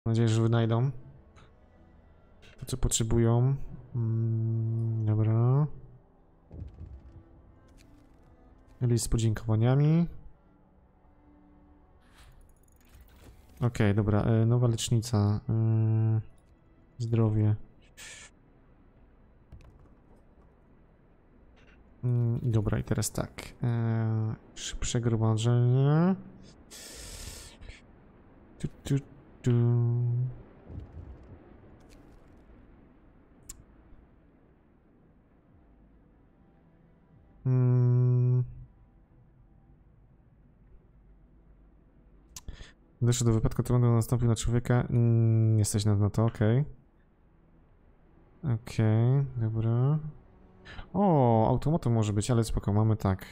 Mam nadzieję, że wynajdą to, co potrzebują. Dobra. List z podziękowaniami. Okej, dobra. Nowa lecznica. Zdrowie. Dobra, i teraz tak. Szybsze gromadzenie. Tu. Doszło do wypadku, to będę nastąpił na człowieka. Nie stać na to, okej. Okej, dobra. O, automatem może być, ale spoko, mamy tak.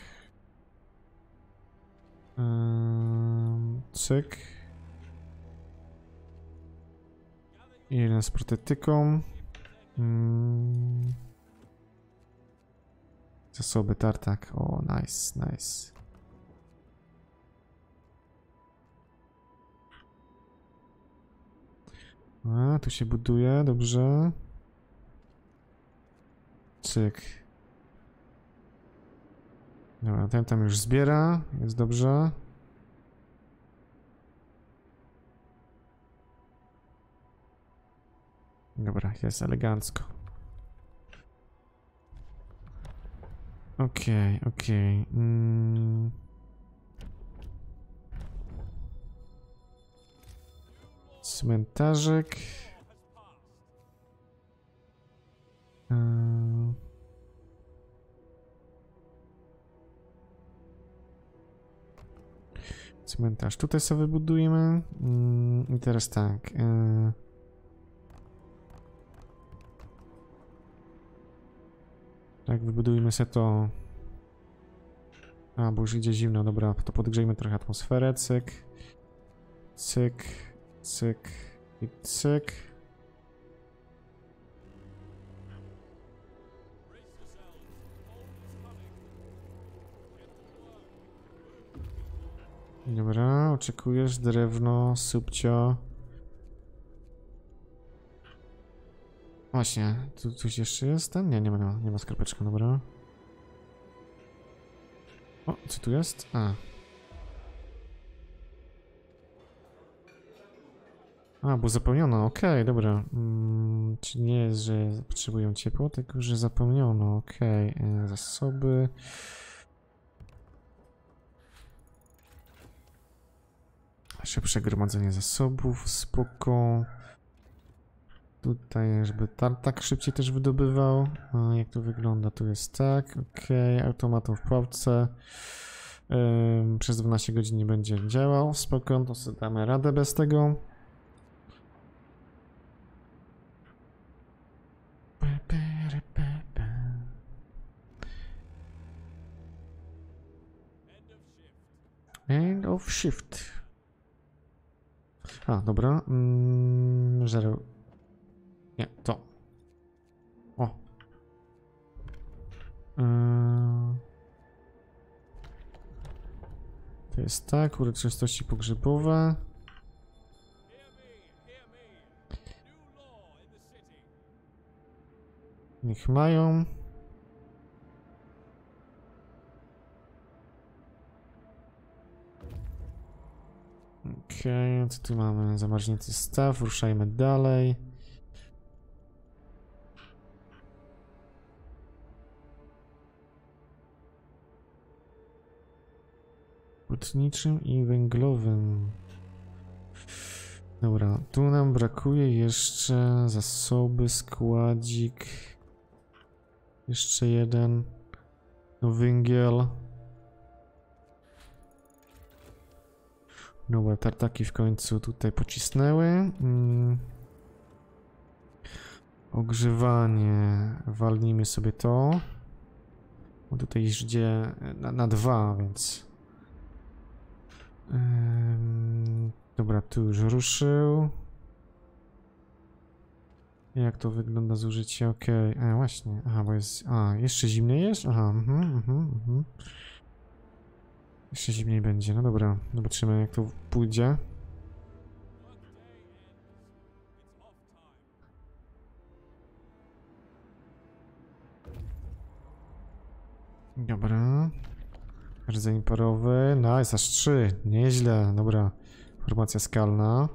Cyk. Jeden z protetyką. Zasoby tartak. O, nice, nice. A, tu się buduje, dobrze. Cyk. Dobra, ten tam już zbiera, jest dobrze. Dobra, jest elegancko. Okej. Cmentarzyk. Cmentarz tutaj sobie wybudujemy. I teraz tak. Tak, wybudujmy sobie to. A, bo już idzie zimno, dobra, to podgrzejmy trochę atmosferę, cyk. Cyk, cyk i cyk. Dobra, oczekujesz drewno, subcio. Właśnie, tu coś jeszcze jest? Ten? Nie ma skarpeczka, dobra. O, co tu jest? A, bo zapełniono, okej, dobra. Czy nie jest, że potrzebują ciepło, tylko że zapełniono, okej. Zasoby. Szybsze gromadzenie zasobów, spoko. Tutaj, żeby tartak szybciej też wydobywał. A jak to wygląda? Tu jest tak, okej. Automatom w pałce. Przez 12 godzin nie będzie działał, spoko, to sobie damy radę bez tego. End of shift. A, dobra. Zero. Nie, to. O. To jest tak, uroczystości pogrzebowe. Niech mają. Okej, co tu mamy? Zamarznięty staw, ruszajmy dalej. Hutniczym i węglowym. Dobra, tu nam brakuje jeszcze zasoby, składzik. Jeszcze jeden. No, węgiel. Dobra, tartaki w końcu tutaj pocisnęły. Ogrzewanie. Walnijmy sobie to. Bo tutaj już idzie na 2, więc... Dobra, tu już ruszył. Jak to wygląda zużycie? Okej. Właśnie. Aha, bo jest... jeszcze zimniej jest? Aha, Jeszcze zimniej będzie. No dobra, zobaczymy jak to pójdzie. Dobra. Rdzeń parowy. Nice, aż 3. Nieźle. Dobra. Formacja skalna.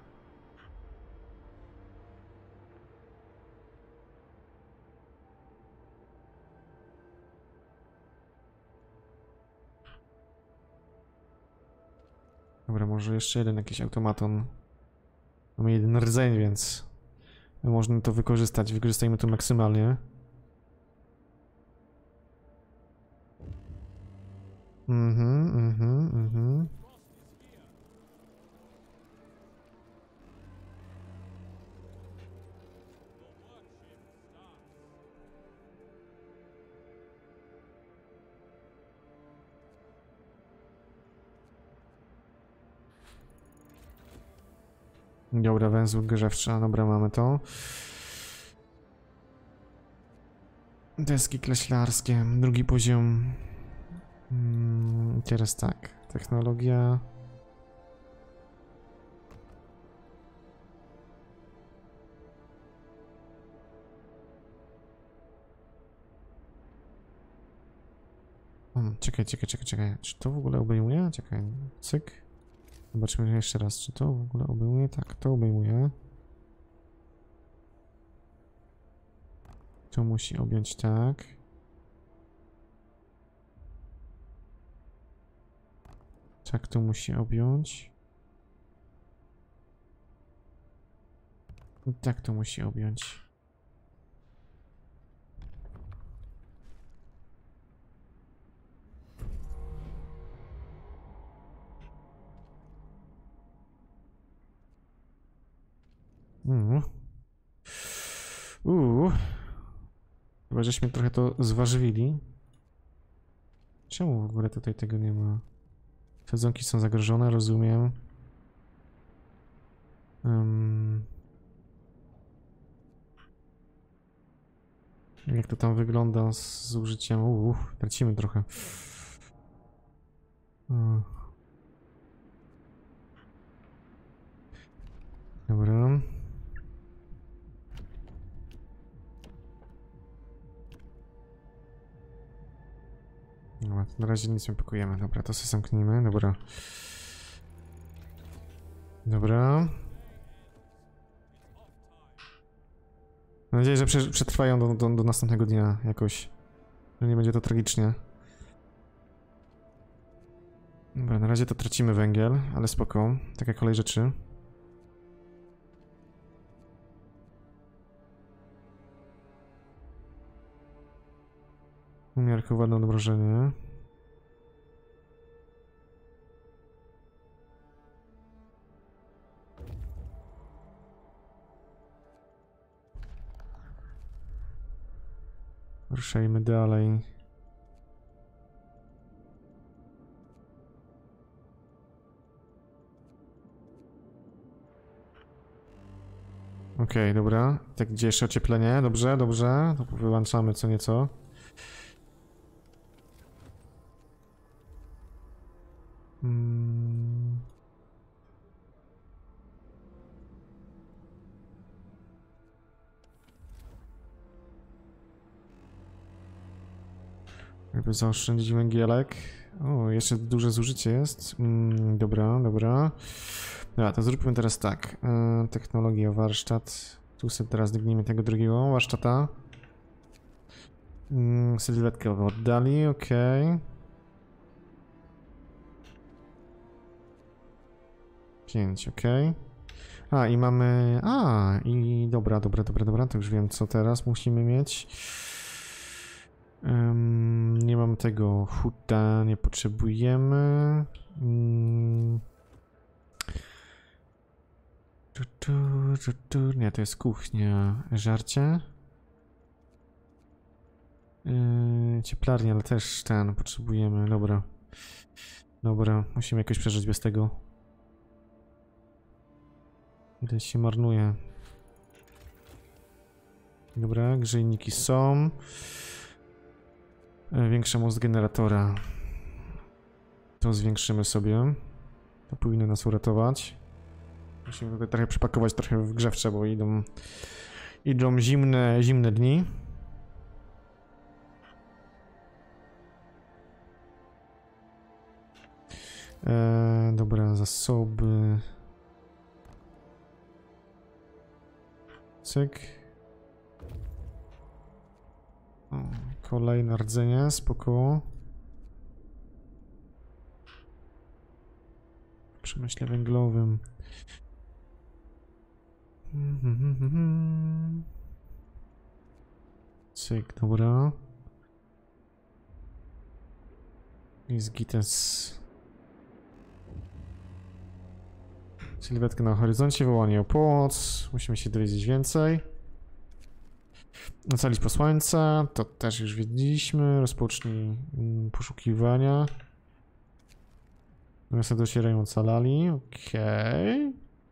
Dobra, może jeszcze jeden jakiś automaton. Mamy jeden rdzeń, więc można to wykorzystać. Wykorzystajmy to maksymalnie. Dobra, węzły grzewcza, dobra, mamy to. Deski kleślarskie, drugi poziom. Teraz tak, technologia. Czekaj. Czy to w ogóle obejmuje? Czekaj, cyk. Zobaczmy jeszcze raz, czy to w ogóle obejmuje? Tak, to obejmuje. To musi objąć tak. Tak, to musi objąć. I tak to musi objąć. Chyba żeśmy trochę to zważyli. Czemu w ogóle tutaj tego nie ma? Sadzonki są zagrożone, rozumiem. Jak to tam wygląda z zużyciem? Tracimy trochę. Dobra. Dobra, na razie nic nie pakujemy. Dobra, to sobie zamknijmy. Dobra. Dobra. Mam nadzieję, że przetrwają do następnego dnia jakoś. Że nie będzie to tragicznie. Dobra, na razie to tracimy węgiel, ale spoko. Taka kolej rzeczy. Umiarkowane odmrożenie. Ruszajmy dalej. Okej, dobra. Tak, gdzie jeszcze ocieplenie? Dobrze. To wyłączamy co nieco. Jakby zaoszczędzić węgielek. O, jeszcze duże zużycie jest. Dobra. Dobra, to zróbmy teraz tak. Technologia, warsztat. Tu sobie teraz dygnijmy tego drugiego warsztata. Sylwetkę oddali, okej. 5, okej. I mamy... dobra, to już wiem co teraz musimy mieć. Nie mam tego huta, nie potrzebujemy. Nie, to jest kuchnia. Żarcie. Cieplarnia, ale też ten potrzebujemy. Dobra, musimy jakoś przeżyć bez tego. Ile się marnuje. Dobra, grzejniki są. Większa moc generatora. To zwiększymy sobie. To powinno nas uratować. Musimy tutaj trochę przepakować trochę w grzewcze, bo idą zimne dni. Dobra, zasoby. Cyk. O, kolejne rdzenie, spoko. W przemyśle węglowym. Cyk, dobra. Jest gites. Sylwetka na horyzoncie, wołanie o pomoc. Musimy się dowiedzieć więcej. Ocalić posłańca, to też już wiedzieliśmy. Rozpocznij poszukiwania. Natomiast docierają ocalali, okej.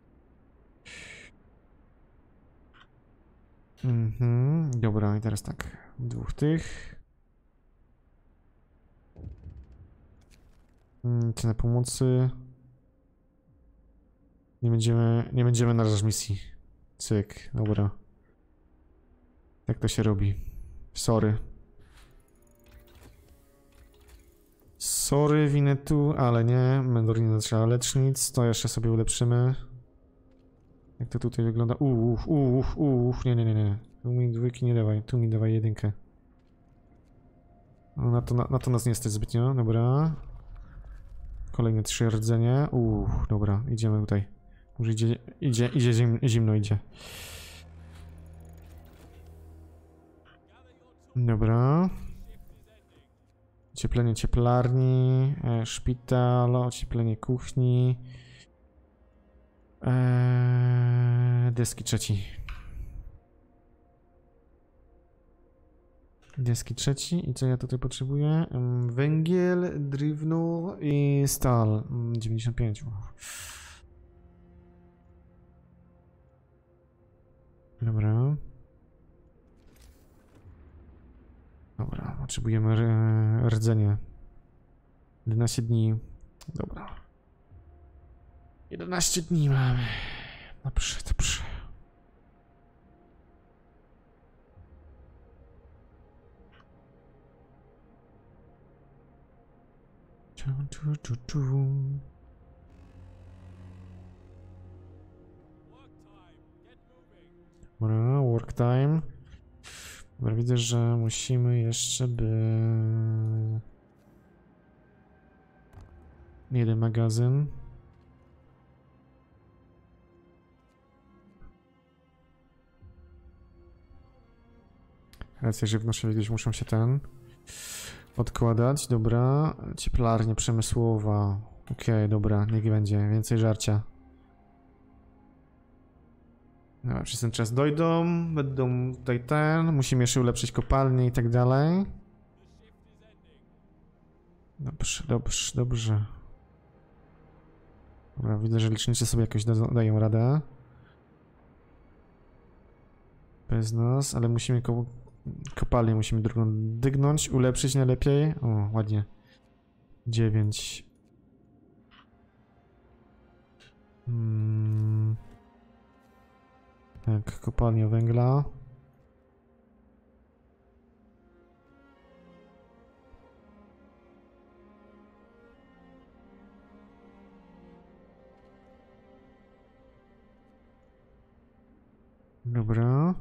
Dobra, i teraz tak. Dwóch tych. Cena pomocy. Nie będziemy narażać misji. Cyk, dobra. Jak to się robi? Sorry. Sorry, winę tu, ale nie. Mendorina trzeba lecznic. To jeszcze sobie ulepszymy. Jak to tutaj wygląda? Nie. Tu mi dwójki nie dawaj. Tu mi dawaj jedynkę. No, na to nas nie stać zbytnio. Dobra. Kolejne 3 rdzenie. Dobra. Idziemy tutaj. Może idzie zimno idzie. Dobra. Ocieplenie cieplarni, szpital, ocieplenie kuchni. Deski trzeci. Deski trzeci. I co ja tutaj potrzebuję? Węgiel, drewno i stal. 95. Dobra. Dobra, potrzebujemy rdzenie. 11 dni. Dobra. 11 dni mamy. Dobrze, dobrze. Dobra, work time. Dobra, widzę, że musimy jeszcze jeden magazyn. Racje żywnościowe gdzieś muszą się odkładać. Dobra, cieplarnia przemysłowa. Okej, dobra, niech będzie. Więcej żarcia. Dobra, przez ten czas dojdą, będą tutaj musimy jeszcze ulepszyć kopalnię i tak dalej. Dobrze, dobrze, dobrze. Dobra, widzę, że licznicy sobie jakoś dają radę. Bez nas, ale musimy kopalnię musimy drugą dygnąć, ulepszyć najlepiej. O, ładnie. 9. Tak, kopalnia węgla. Dobra.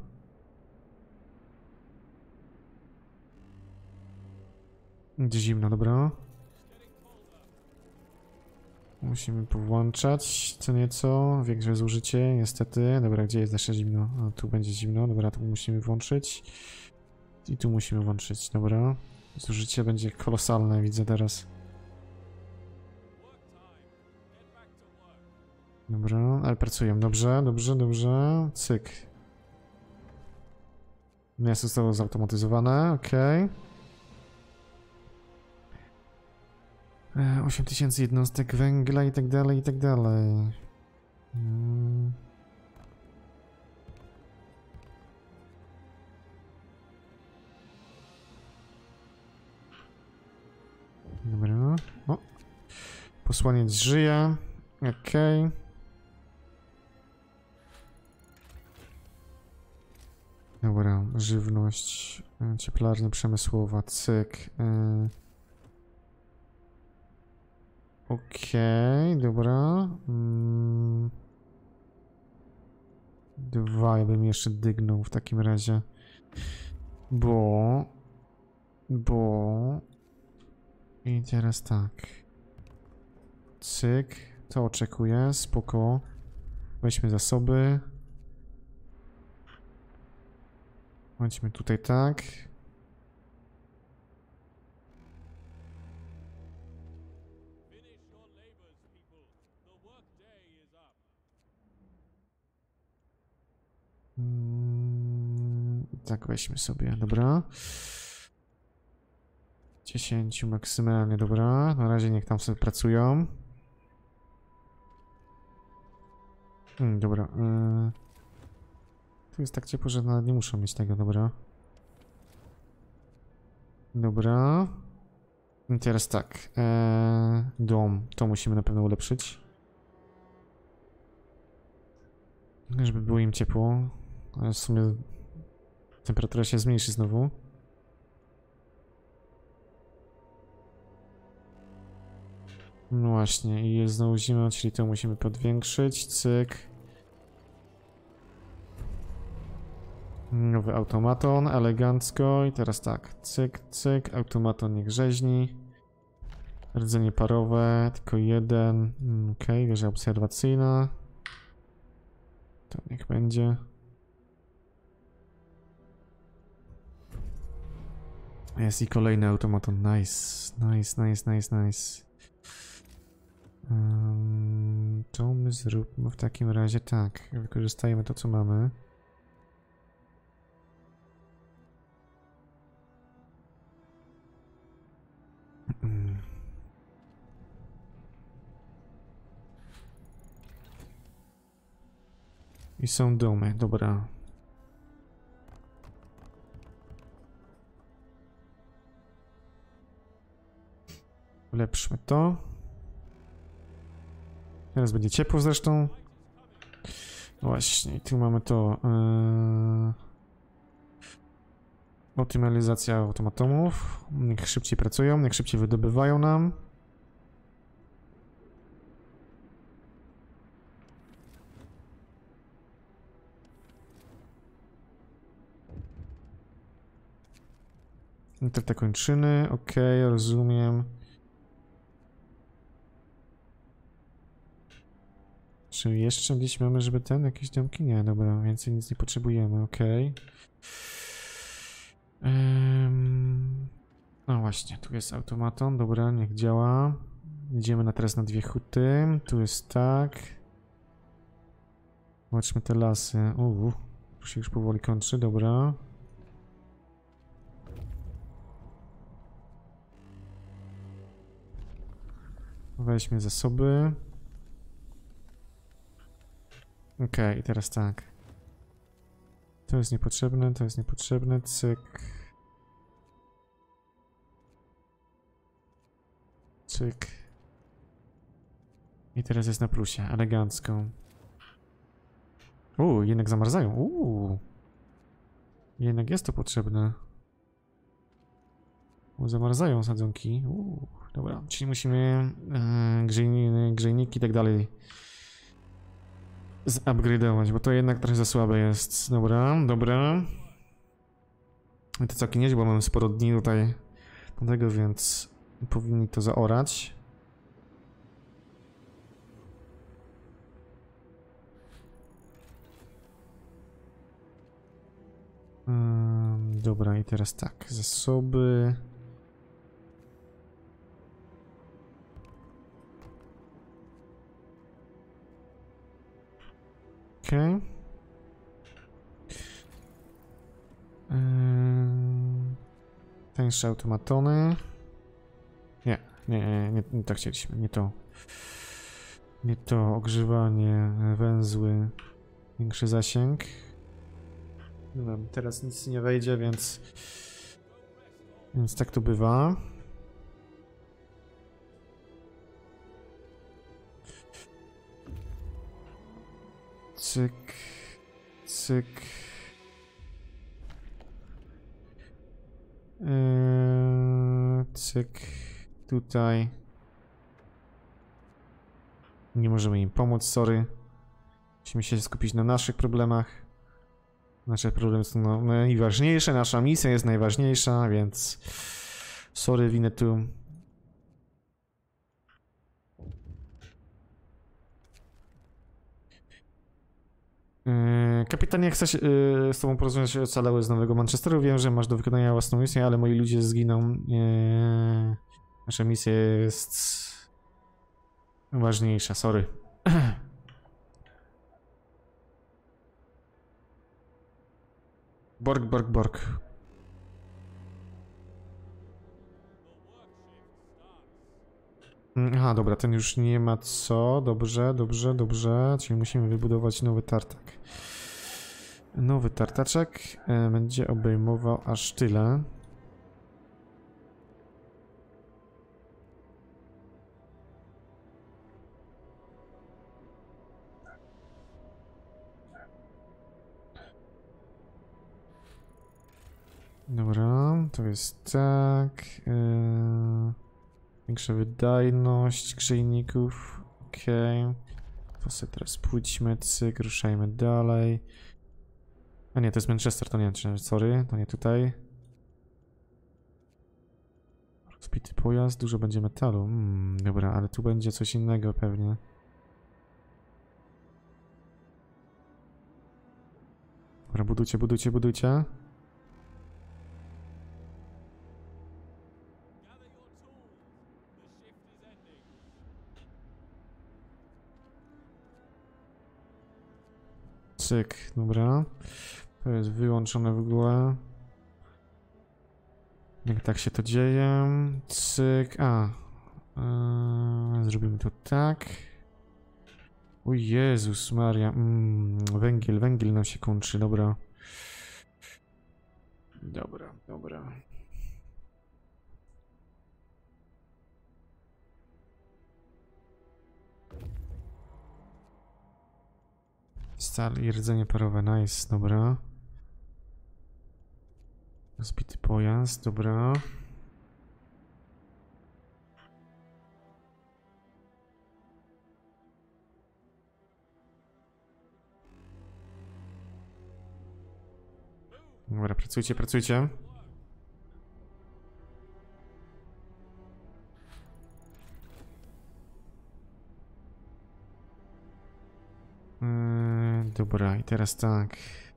Gdzie zimno, dobra. Musimy powłączać co nieco, większe zużycie, niestety. Dobra, gdzie jest jeszcze zimno? A, tu będzie zimno, dobra, tu musimy włączyć. I tu musimy włączyć, dobra. Zużycie będzie kolosalne, widzę teraz. Dobra, ale pracują, dobrze, dobrze, dobrze. Cyk. Miasto zostało zautomatyzowane, okej. 8000 jednostek węgla i tak dalej, i tak dalej. Dobra. O. Posłaniec żyje. Okej. Dobra, żywność, cieplarnia przemysłowa, cyk. Okej, dobra. Dwa, ja bym jeszcze dygnął w takim razie. Bo... I teraz tak. Cyk. To oczekuję, spoko. Weźmy zasoby. Chodźmy tutaj tak. Tak, weźmy sobie, dobra. 10 maksymalnie, dobra. Na razie niech tam sobie pracują. Dobra. Tu jest tak ciepło, że nawet nie muszą mieć tego, dobra. Dobra. I teraz tak. Dom. To musimy na pewno ulepszyć. Żeby było im ciepło. Ale w sumie temperatura się zmniejszy znowu. No właśnie, i jest znowu zima, czyli to musimy podwiększyć. Cyk. Nowy automaton, elegancko. I teraz tak, cyk, cyk, automaton niech rzeźni. Rdzenie parowe, tylko jeden. Okej, wieża obserwacyjna. To niech będzie. Jest i kolejny automaton, nice, nice, nice, nice, nice. To my zróbmy w takim razie tak, wykorzystajmy to co mamy. I są domy, dobra. Ulepszmy to. Teraz będzie ciepło zresztą. Właśnie, tu mamy to. Optymalizacja automatomów. Niech szybciej pracują, niech szybciej wydobywają nam. Te kończyny, okej, rozumiem. Czy jeszcze gdzieś mamy, żeby jakieś domki? Nie, dobra, więcej nic nie potrzebujemy, okej. No właśnie, tu jest automaton, dobra, niech działa. Idziemy teraz na dwie huty, tu jest tak. Zobaczmy te lasy, tu się już powoli kończy, dobra. Weźmy zasoby. Okej, i teraz tak. To jest niepotrzebne, cyk. Cyk. I teraz jest na plusie, elegancko. Jednak zamarzają, Jednak jest to potrzebne. Zamarzają sadzonki, dobra, czyli musimy grzejniki i tak dalej zupgrade'ować, bo to jednak trochę za słabe jest. Dobra, dobra. I to całkiem nieźle, bo mamy sporo dni tutaj do tego, więc powinni to zaorać. Dobra, i teraz tak, zasoby. Okej. Tańsze automatony. Nie tak chcieliśmy, nie to. Nie to, ogrzewanie, węzły, większy zasięg. No, teraz nic nie wejdzie, więc tak to bywa. Cyk, cyk. Cyk, tutaj. Nie możemy im pomóc, sorry. Musimy się skupić na naszych problemach. Nasze problemy są najważniejsze, nasza misja jest najważniejsza, więc... Sorry, winę tu. Kapitanie, chcę się, z tobą porozmawiać o ocalały z Nowego Manchesteru. Wiem, że masz do wykonania własną misję, ale moi ludzie zginą. Nasza misja jest ważniejsza, sorry. Borg, Borg, Borg. Aha, dobra, ten już nie ma co. Dobrze, dobrze, dobrze. Czyli musimy wybudować nowy tartak. Nowy tartaczek będzie obejmował aż tyle. Dobra, to jest tak. Większa wydajność grzejników. Okej. To sobie teraz pójdźmy, cyk, ruszajmy dalej. A nie, to jest Manchester, to nie, sorry, to nie tutaj. Rozbity pojazd, dużo będzie metalu. Dobra, ale tu będzie coś innego pewnie. Dobra, budujcie, budujcie, budujcie. Cyk, dobra. To jest wyłączone w ogóle. Jak tak się to dzieje. Cyk, zrobimy to tak. O Jezus Maria. Węgiel, węgiel nam się kończy, dobra. Dobra, dobra. Stal i rdzenie parowe, nice, dobra. Rozbity pojazd, dobra. Dobra, pracujcie, pracujcie. Dobra, i teraz tak.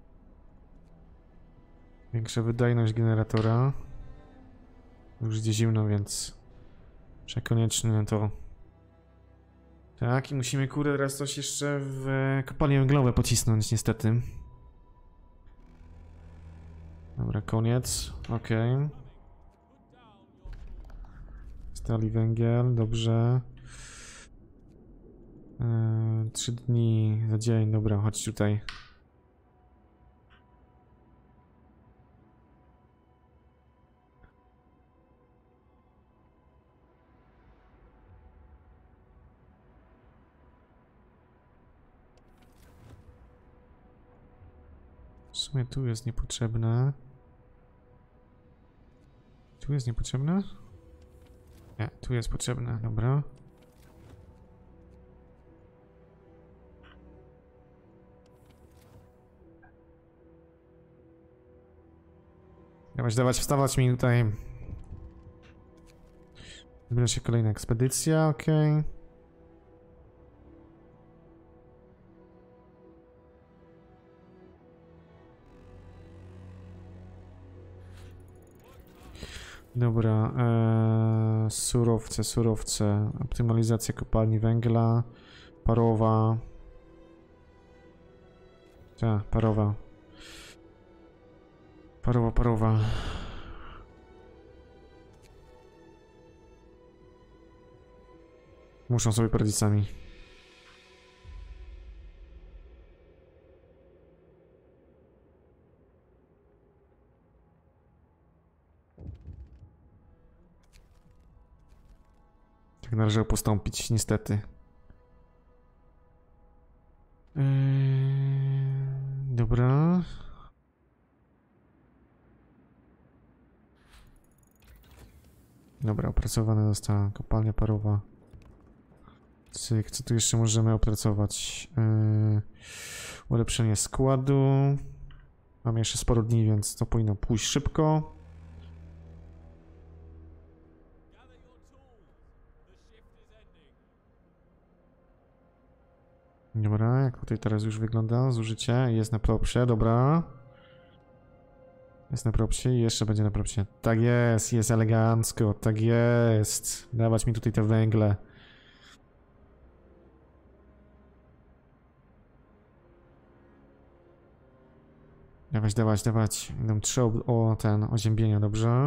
Większa wydajność generatora. Już idzie zimno, więc przekoniecznie to. Tak, i musimy kurde teraz coś jeszcze w kopalnię węglową pocisnąć, niestety. Dobra, koniec. Okej. Stali węgiel, dobrze. 3 dni za dzień, dobra, chodź tutaj. W sumie tu jest niepotrzebne. Tu jest niepotrzebne? Nie, tu jest potrzebne, dobra. Dawać, wstawać mi tutaj. Zbliża się kolejna ekspedycja, okej. Dobra, surowce, surowce. Optymalizacja kopalni węgla. Parowa. Tak, parowa. Parowa, parowa. Muszą sobie poradzić sami. Tak należało postąpić, niestety. Dobra. Dobra, opracowana została kopalnia parowa. Cyk, co tu jeszcze możemy opracować? Ulepszenie składu. Mamy jeszcze sporo dni, więc to powinno pójść szybko. Dobra, jak tutaj teraz już wygląda zużycie? Jest na propsie, dobra. Jest na propsie i jeszcze będzie na propsie. Tak jest elegancko, tak jest. Dawać mi tutaj te węgle. Dawać. Idą 3 oziębienia, dobrze.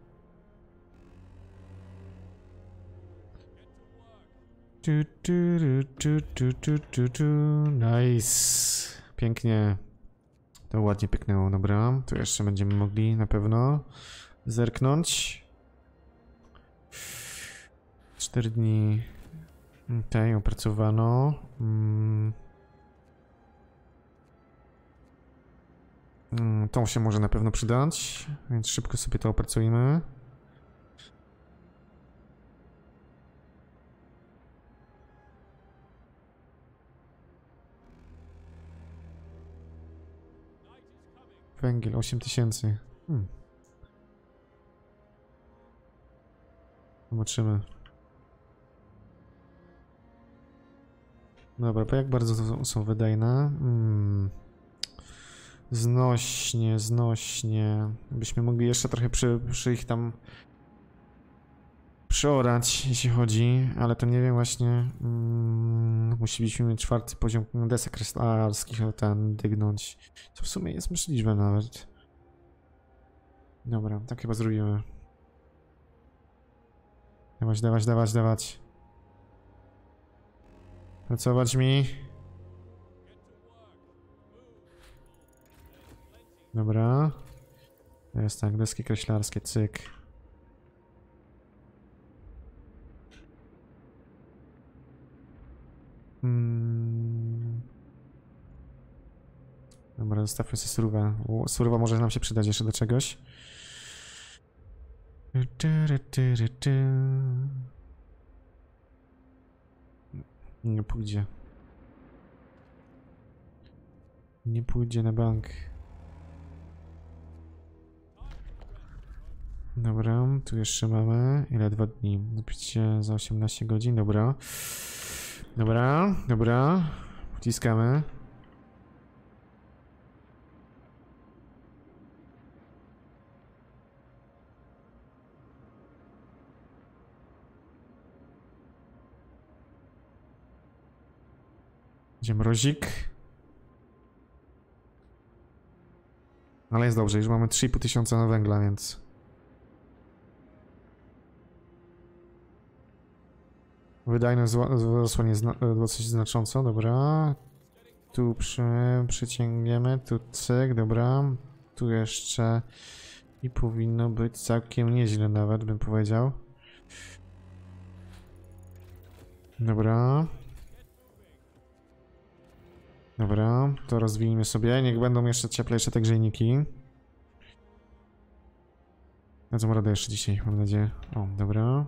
Nice. Pięknie. To ładnie pyknęło, dobra. Tu jeszcze będziemy mogli na pewno zerknąć. 4 dni. Tutaj opracowano. To się może na pewno przydać, więc szybko sobie to opracujemy. Węgiel 8000. Zobaczymy. Dobra, bo jak bardzo są wydajne? Znośnie. Byśmy mogli jeszcze trochę przy ich tam przeorać, jeśli chodzi, ale to nie wiem właśnie. Musieliśmy mieć 4. poziom desek kryształskich, ten dygnąć. Co w sumie jest możliwe nawet. Dobra, tak chyba zrobimy. Dawać. Pracować mi. Dobra. To jest tak, deski kreślarskie, cyk. Dobra, zostawmy sobie surówę. Surowa może nam się przydać jeszcze do czegoś. Nie pójdzie. Nie pójdzie na bank. Dobra, tu jeszcze mamy. Ile? 2 dni. Napicie za 18 godzin, dobra. Dobra. Wciskamy. Będzie mrozik. Ale jest dobrze, już mamy 3500 na węgla, więc... Wydajność wzrosła dosyć znacząco, dobra. Tu przyciągniemy, tu cyk, dobra. Tu jeszcze... I powinno być całkiem nieźle nawet, bym powiedział. Dobra. Dobra, to rozwijmy sobie. Niech będą jeszcze cieplejsze te grzejniki. Dadzą radę jeszcze dzisiaj, mam nadzieję. O, dobra.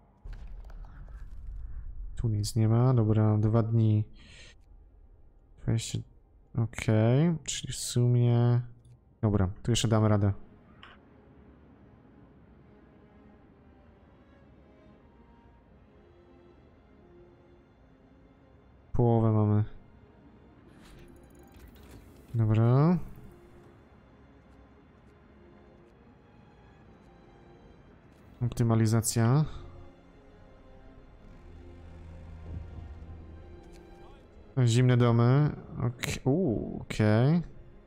Tu nic nie ma. Dobra, 2 dni. 20... Okej, czyli w sumie... Dobra, tu jeszcze damy radę. Połowę mamy. Dobra. Optymalizacja. Zimne domy. Okej.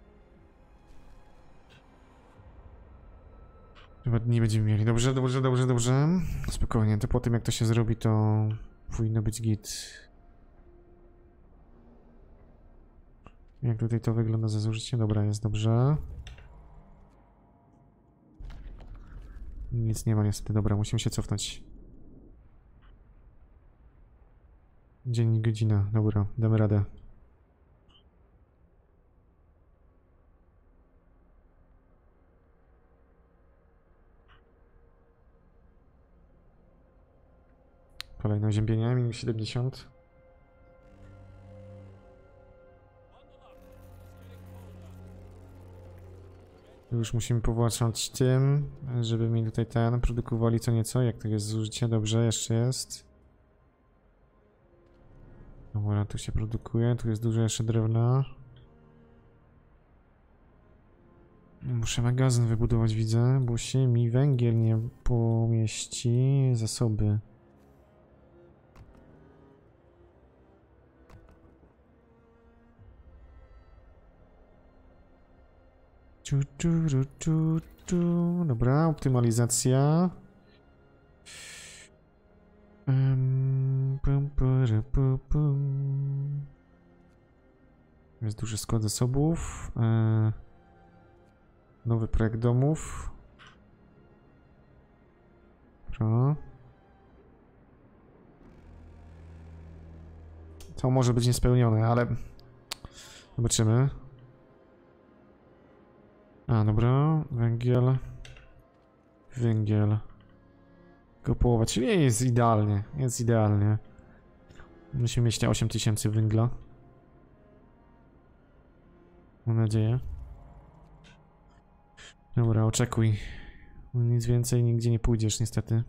2 dni będziemy mieli. Dobrze. Spokojnie, to po tym jak to się zrobi, to powinno być git. Jak tutaj to wygląda za zużycie? Dobra, jest dobrze. Nic nie ma niestety. Dobra, musimy się cofnąć. Dzień i godzina. Dobra, damy radę. Kolejne oziębienie, minus 70. Już musimy powłaszczać tym, żeby mi tutaj produkowali co nieco. Jak to jest zużycie? Dobrze, jeszcze jest. Dobra, tu się produkuje, tu jest dużo jeszcze drewna. Muszę magazyn wybudować, widzę, bo się mi węgiel nie pomieści. Zasoby. Dobra, optymalizacja. Jest duży skład zasobów. Nowy projekt domów. Dobra. To może być niespełnione, ale zobaczymy. A, dobra, węgiel. Węgiel. Tylko połowa, czyli jest idealnie, jest idealnie. Musimy mieć te 8000 węgla. Mam nadzieję. Dobra, oczekuj. Nic więcej nigdzie nie pójdziesz, niestety.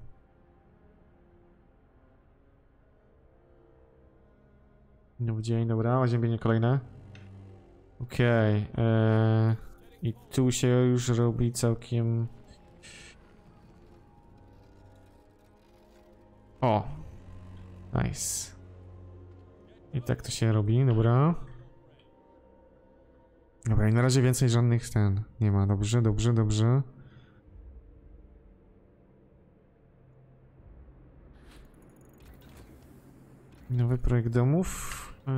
Nowy dzień, dobra, oziębienie kolejne. Okej, i tu się już robi całkiem... O! Nice. I tak to się robi, dobra. Dobra, i na razie więcej żadnych nie ma. Dobrze, dobrze, dobrze. Nowy projekt domów.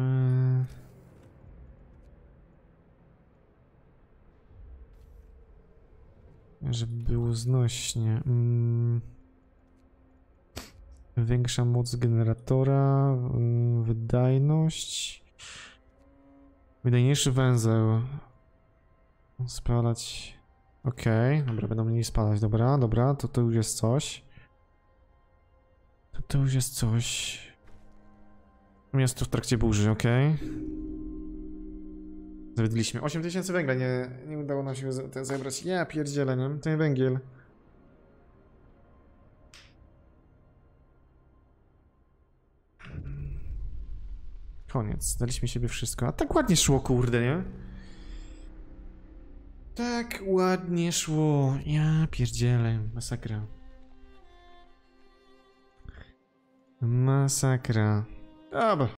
Żeby było znośnie. Większa moc generatora. Wydajność. Wydajniejszy węzeł. Spalać. Okej, dobra, będą mniej spalać. Dobra, dobra, to już jest coś. To już jest coś. Miasto w trakcie burzy, okej. Zawiedliśmy 8000 węgla, nie udało nam się zebrać. Ja pierdzielę, nie? Ten węgiel. Koniec, daliśmy siebie wszystko. A tak ładnie szło, kurde, nie? Tak ładnie szło. Ja pierdzielę, masakra. Masakra. Dobra.